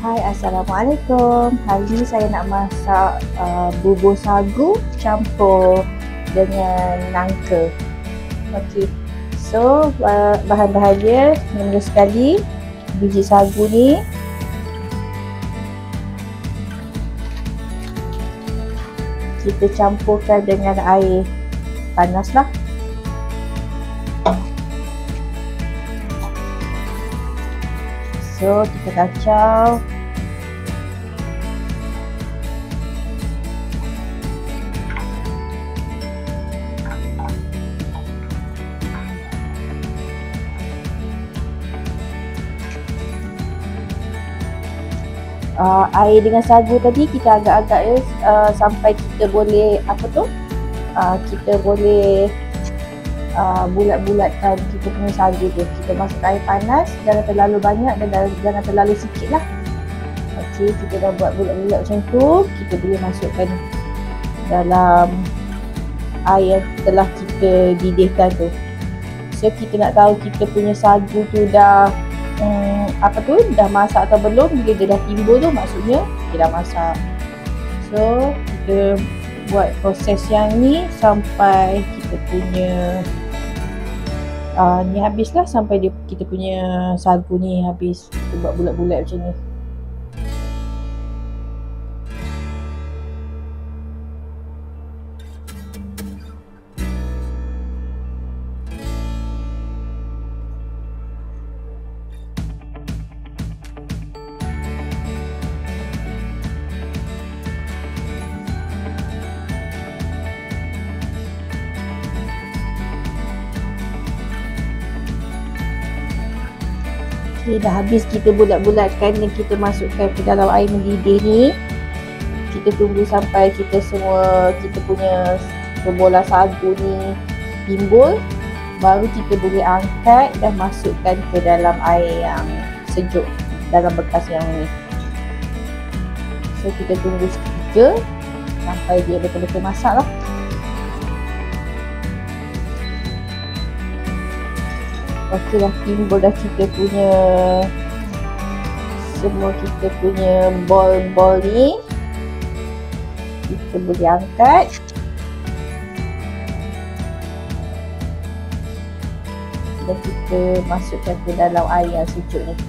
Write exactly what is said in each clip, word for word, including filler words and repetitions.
Hai, Assalamualaikum. Hari ini saya nak masak uh, bubur sagu campur dengan nangka. Okey. So, uh, bahan-bahan dia mula sekali biji sagu ni. Kita campurkan dengan air panas lah. So, kita kacau. Uh, air dengan sagu tadi kita agak-agak uh, sampai kita boleh apa tu? Uh, kita boleh Uh, bulat-bulatkan kita punya sagu tu. Kita masuk air panas, jangan terlalu banyak dan jangan terlalu sikit lah. Okey, kita dah buat bulat-bulat macam tu, kita boleh masukkan dalam air yang telah kita didihkan tu. So, kita nak tahu kita punya sagu tu dah hmm, apa tu, dah masak atau belum. Bila dia dah timbul tu, maksudnya dia dah masak. So, kita buat proses yang ni sampai kita punya Uh, ni habislah, sampai dia, kita punya sagu ni habis. Kita buat bulat-bulat macam ni. Okay, dah habis kita bulat-bulatkan dan kita masukkan ke dalam air mendidih ni. Kita tunggu sampai kita semua, kita punya bola sagu ni timbul. Baru kita boleh angkat dan masukkan ke dalam air yang sejuk, dalam bekas yang ni. So, kita tunggu seketika sampai dia betul-betul masak lah. Okey, dah timbul dah kita punya semua kita punya bol-bol ni. Kita boleh angkat. Dan kita masukkan ke dalam air yang sejuk ni.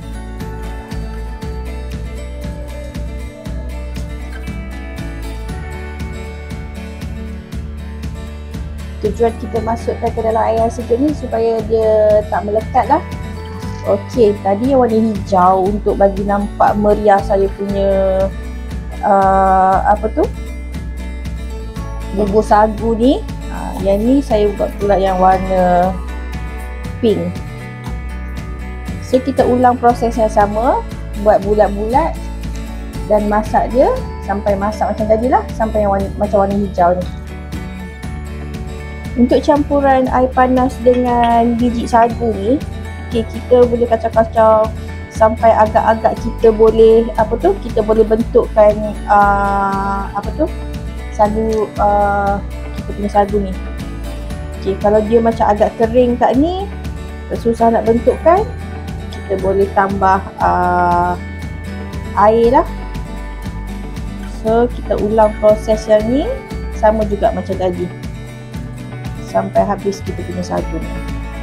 Tujuan kita masukkan ke dalam air yang sejuk ni supaya dia tak melekat lah. Okey, tadi yang warna hijau untuk bagi nampak meriah saya punya uh, apa tu, bubur sagu ni. uh, Yang ni saya buat pula yang warna pink. So, kita ulang proses yang sama, buat bulat-bulat dan masak dia sampai masak macam tadi lah, sampai yang warna, macam warna hijau ni. Untuk campuran air panas dengan biji sagu ni, okay, kita boleh kacau-kacau sampai agak-agak kita boleh apa tu, kita boleh bentukkan uh, apa tu, sagu, uh, kita punya sagu ni. Okay, kalau dia macam agak kering kat ni, susah nak bentukkan, kita boleh tambah uh, air lah. So, kita ulang proses yang ni sama juga macam tadi sampai habis kita punya sagu ni.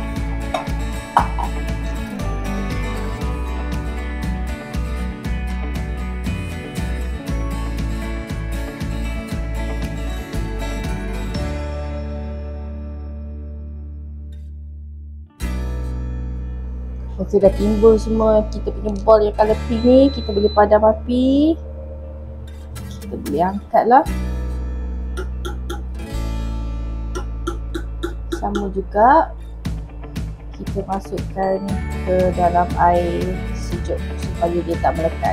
Okey, dah timbul semua kita punya bol yang colour pink ni. Kita boleh padam api. Kita boleh angkat lah. Sama juga kita masukkan ke dalam air sejuk supaya dia tak melekat.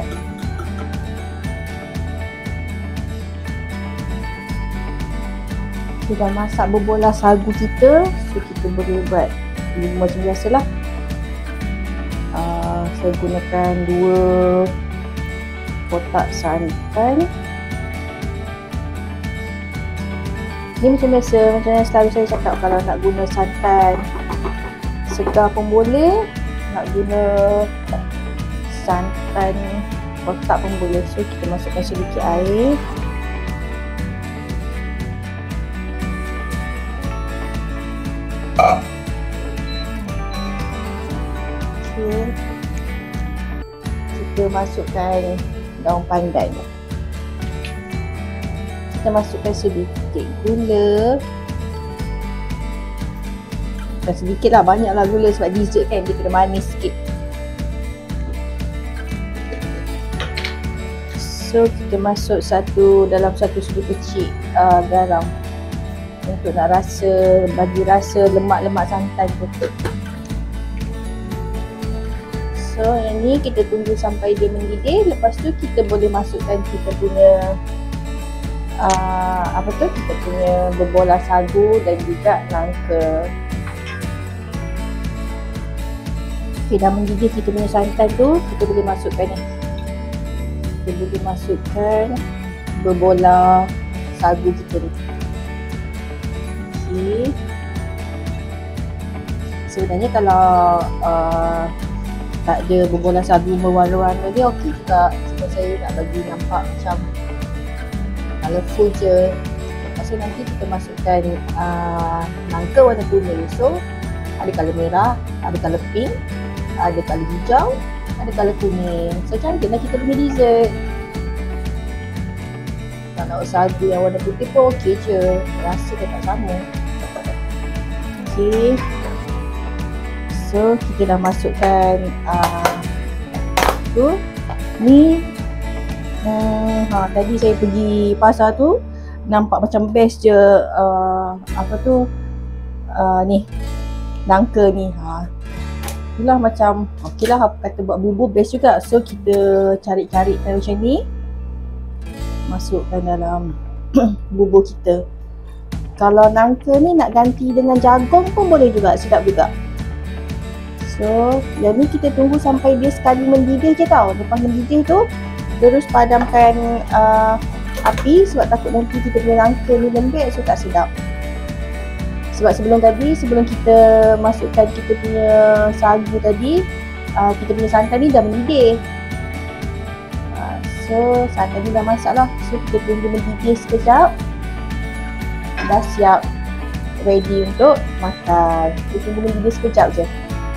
Kita dah masak berbola sagu kita, so kita boleh buat macam biasalah. Uh, saya gunakan dua kotak santan. Ni macam biasa, macam yang selalu saya cakap, kalau nak guna santan segar pun boleh, nak guna santan kotak pun boleh. So kita masukkan sedikit air. Okay. Kita masukkan daun pandan. Kita masukkan sedikit gula. Bukan sedikit lah, banyak lah gula sebab dessert kan dia kena manis sikit. So kita masuk satu dalam satu sudu kecil uh, garam untuk nak rasa, bagi rasa lemak-lemak santan tu. So yang ni kita tunggu sampai dia mendidih. Lepas tu kita boleh masukkan kita punya uh, apa tu, kita punya berbola sagu dan juga nangka. Okay, dah mendidih kita punya santan tu, kita boleh masukkan ni. Kita boleh masukkan berbola sagu kita ni. Okay. Sebenarnya kalau uh, tak ada berbola sagu berwarna-warna dia okey juga. Sebab saya nak bagi nampak macam colourful je. Lepas tu nanti kita masukkan uh, nangka warna kuning. So ada colour merah, ada colour pink, ada colour hijau, ada colour kuning. So cantik lah kita punya dessert. Kalau sagu yang warna putih pun okey je. Rasa dia tak sama. Okey. So kita dah masukkan uh, tu. Ni uh, ha, tadi saya pergi pasar tu nampak macam best je uh, apa tu uh, ni nangka ni. Ha. Itulah macam okey lah, apa kata buat bubur best juga. So kita cari-cari macam ni, masukkan dalam bubur kita. Kalau nangka ni nak ganti dengan jagung pun boleh juga, sedap juga. So yang ni kita tunggu sampai dia sekali mendidih je tau. Lepas mendidih tu terus padamkan uh, api sebab takut nanti kita punya nangka ni lembek, so tak sedap. Sebab sebelum tadi, sebelum kita masukkan kita punya sagu tadi, uh, kita punya santan ni dah mendidih. uh, So santan ni dah masak lah. So kita tunggu mendidih sekejap. Dah siap ready untuk makan. Kita tunggu mendidih sekejap je.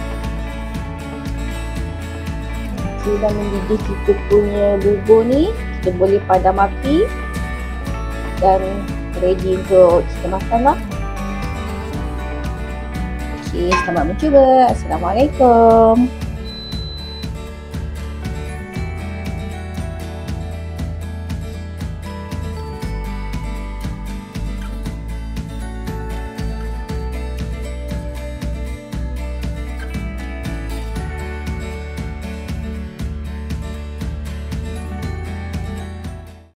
Dah mendidih kita punya bubur ni, kita boleh padam api dan ready untuk kita makan lah. Okay, selamat mencuba. Assalamualaikum.